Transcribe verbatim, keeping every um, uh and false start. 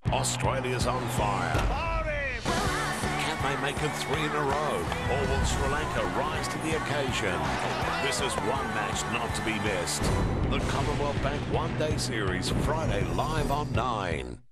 Australia's on fire. Can they make it three in a row? Or will Sri Lanka rise to the occasion? This is one match not to be missed. The Commonwealth Bank One Day Series, Friday live on nine.